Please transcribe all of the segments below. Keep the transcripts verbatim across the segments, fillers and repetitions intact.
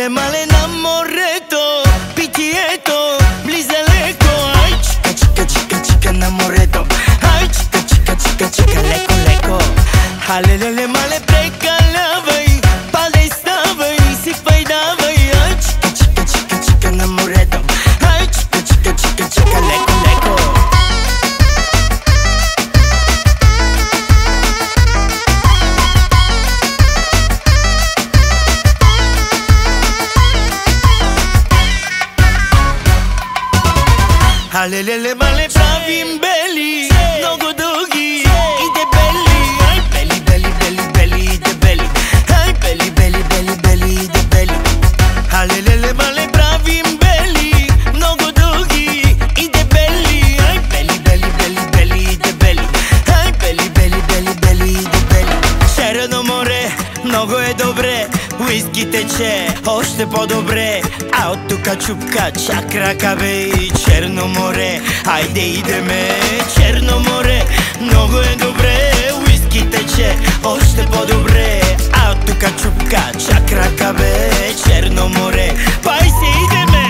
Halelele male namoreto, pitieto, blizaleko. Ai chica chica chica chica namoreto, ai chica chica chica chica leko leko. Halelele male precalavai, palestavai, si faidavai. Ai chica chica chica chica namoreto, ai chica chica chica chica leko leko. Halelele male pravim belli, mnogo dugi i debeli. Aj belli, belli, belli, belli i debeli. Aj belli, belli, belli, belli i debeli. Halelele male pravim belli, mnogo dugi i debeli. Aj belli, belli, belli, belli i debeli. Aj belli, belli, belli, belli i debeli. Черно море, много е добре, уиски тече още по-добре, а от тука чупка чак ръкаве. Черно море, айде идеме. Черно море, много е добре, уиски тече още по-добре, а от тука чупка чак ръкаве. Черно море, пай се идеме.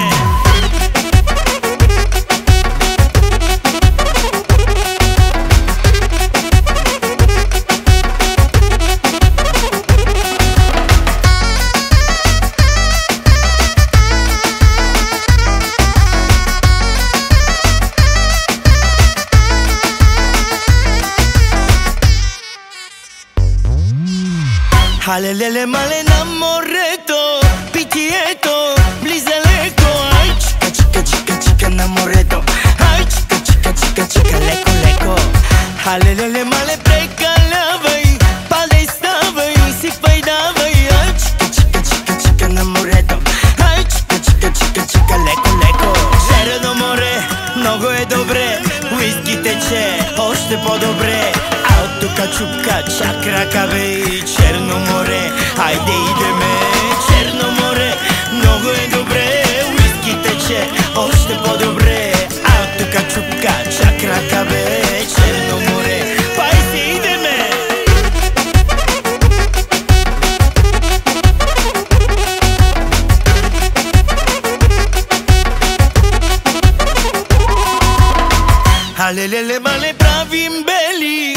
Halelele male namoreto, pitieto, blizaleko. Ai chica chica chica chica namoreto, ai chica chica chica chica leko leko. Halelele male precalavai, palestavai, si faidavai. Ai chica chica chica chica namoreto, ai chica chica chica chica leko leko. Черно море, много е добре, уиски тече още по-добре, а от тука чупка чак ръкаве. Черно море, айде идеме. Черно море, много е добре, уиски тече още по-добре, а от тука чупка чак ръкаве. Черно море, пай се идеме. Halelele male pravim belli,